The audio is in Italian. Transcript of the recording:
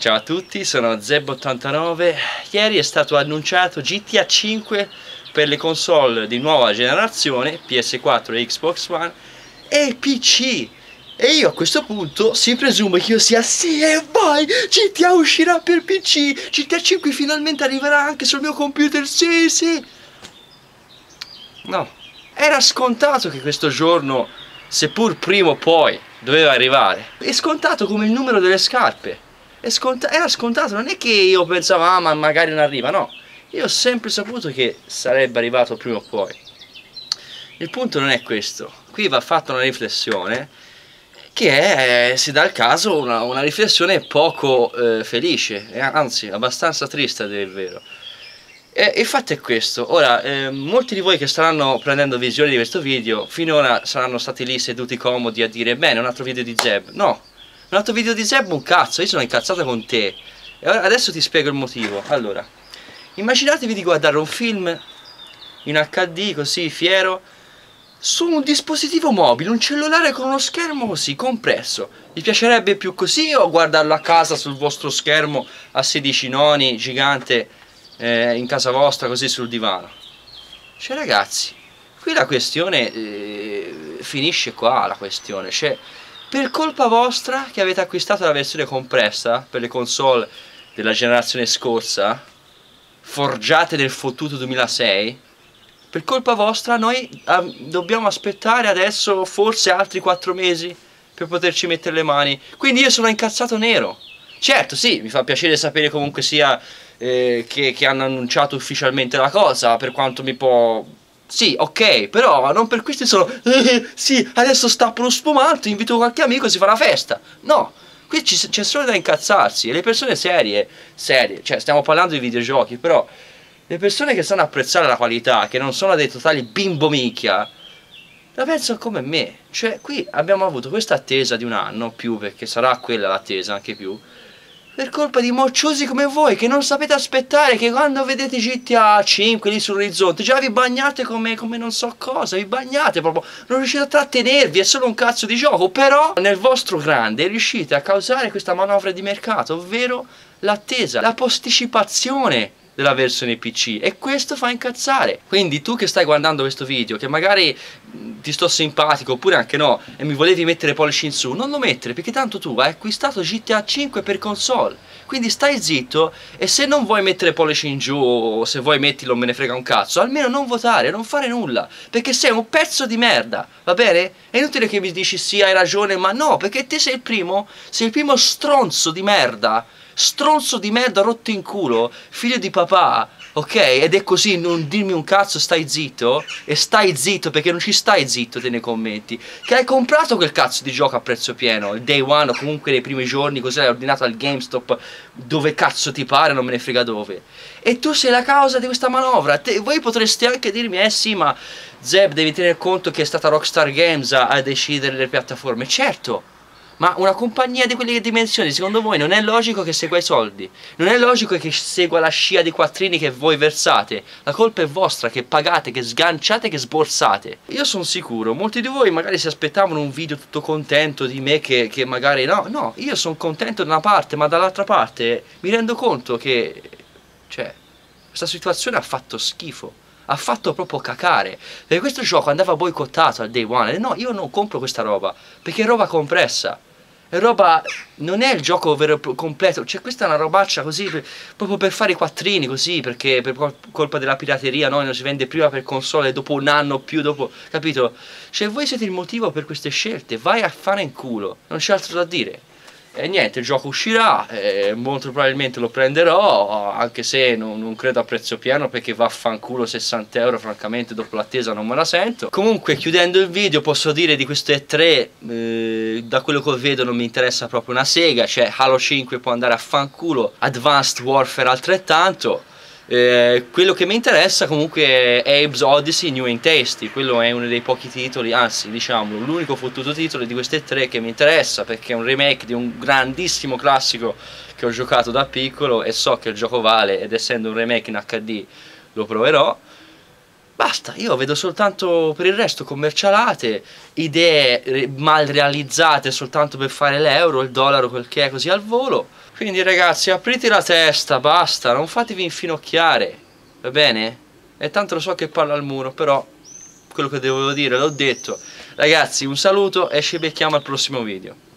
Ciao a tutti, sono Zeb89. Ieri è stato annunciato GTA 5 per le console di nuova generazione, PS4 e Xbox One e PC. E io a questo punto si presume che io sia sì e vai, GTA uscirà per PC, GTA 5 finalmente arriverà anche sul mio computer, sì sì. No, era scontato che questo giorno, seppur prima o poi, doveva arrivare. È scontato come il numero delle scarpe. Era scontato, non è che io pensavo, ah ma magari non arriva, no. Io ho sempre saputo che sarebbe arrivato prima o poi. Il punto non è questo. Qui va fatta una riflessione che si dà il caso una riflessione poco felice, anzi abbastanza triste a dire il vero. Il fatto è questo. Ora, molti di voi che staranno prendendo visione di questo video finora saranno stati lì seduti comodi a dire bene, un altro video di Zeb. No, un altro video di Zeb un cazzo, io sono incazzato con te. E adesso ti spiego il motivo. Allora, immaginatevi di guardare un film in HD così fiero su un dispositivo mobile, un cellulare con uno schermo così compresso. Vi piacerebbe più così o guardarlo a casa sul vostro schermo a 16 noni gigante in casa vostra così sul divano? Cioè ragazzi, qui la questione finisce qua, la questione. Cioè, per colpa vostra che avete acquistato la versione compressa per le console della generazione scorsa, forgiate nel fottuto 2006, per colpa vostra noi dobbiamo aspettare adesso forse altri 4 mesi per poterci mettere le mani. Quindi io sono incazzato nero. Certo, sì, mi fa piacere sapere comunque sia che hanno annunciato ufficialmente la cosa, per quanto mi può... Sì, ok, però non per questo sono... sì, adesso stappo lo spumante, invito qualche amico e si fa una festa. No, qui c'è solo da incazzarsi. E le persone serie, cioè stiamo parlando di videogiochi, però le persone che sanno apprezzare la qualità, che non sono dei totali bimbo minchia, la pensano come me. Cioè qui abbiamo avuto questa attesa di un anno, più perché sarà quella l'attesa, anche più, per colpa di mocciosi come voi che non sapete aspettare, che quando vedete GTA 5 lì sull'orizzonte già vi bagnate come non so cosa, vi bagnate proprio, non riuscite a trattenervi, è solo un cazzo di gioco. Però nel vostro grande riuscite a causare questa manovra di mercato, ovvero l'attesa, la posticipazione della versione PC, e questo fa incazzare. Quindi tu che stai guardando questo video, che magari ti sto simpatico oppure anche no e mi volevi mettere pollice in su, non lo mettere, perché tanto tu hai acquistato GTA 5 per console, quindi stai zitto. E se non vuoi mettere pollice in giù, o se vuoi mettilo, me ne frega un cazzo, almeno non votare, non fare nulla, perché sei un pezzo di merda, va bene? È inutile che mi dici sì, hai ragione, ma no, perché te sei il primo stronzo di merda, rotto in culo, figlio di papà, ok? Ed è così, non dirmi un cazzo, stai zitto. E stai zitto perché non ci stai zitto te nei commenti, che hai comprato quel cazzo di gioco a prezzo pieno, il day one o comunque nei primi giorni, così l'hai ordinato al GameStop, dove cazzo ti pare, non me ne frega dove. E tu sei la causa di questa manovra. Voi potreste anche dirmi, sì ma Zeb devi tener conto che è stata Rockstar Games a decidere le piattaforme. Certo, ma una compagnia di quelle dimensioni, secondo voi non è logico che segua i soldi? Non è logico che segua la scia di quattrini che voi versate? La colpa è vostra, che pagate, che sganciate, che sborsate. Io sono sicuro, molti di voi magari si aspettavano un video tutto contento di me che magari... No, io sono contento da una parte, ma dall'altra parte mi rendo conto che... cioè, questa situazione ha fatto schifo. Ha fatto proprio cacare. Perché questo gioco andava boicottato al day one. E no, io non compro questa roba, perché è roba compressa. È roba... non è il gioco vero e completo. Cioè questa è una robaccia così proprio per fare i quattrini così, perché per colpa della pirateria non si vende prima per console e dopo un anno più dopo, capito? Cioè voi siete il motivo per queste scelte. Vai a fare in culo, non c'è altro da dire. E niente, il gioco uscirà, molto probabilmente lo prenderò, anche se non credo a prezzo pieno, perché vaffanculo 60 euro, francamente dopo l'attesa non me la sento. Comunque, chiudendo il video, posso dire di queste tre, da quello che vedo non mi interessa proprio una sega. Cioè Halo 5 può andare a fanculo, Advanced Warfare altrettanto. Quello che mi interessa comunque è Abe's Odyssey New and Tasty. Quello è uno dei pochi titoli, anzi diciamo l'unico fottuto titolo di queste tre che mi interessa, perché è un remake di un grandissimo classico che ho giocato da piccolo e so che il gioco vale, ed essendo un remake in HD lo proverò. Basta, io vedo soltanto per il resto commercialate, idee mal realizzate soltanto per fare l'euro, il dollaro, quel che è, così al volo. Quindi ragazzi, aprite la testa, basta, non fatevi infinocchiare, va bene? E tanto lo so che parlo al muro, però quello che dovevo dire l'ho detto. Ragazzi, un saluto e ci becchiamo al prossimo video.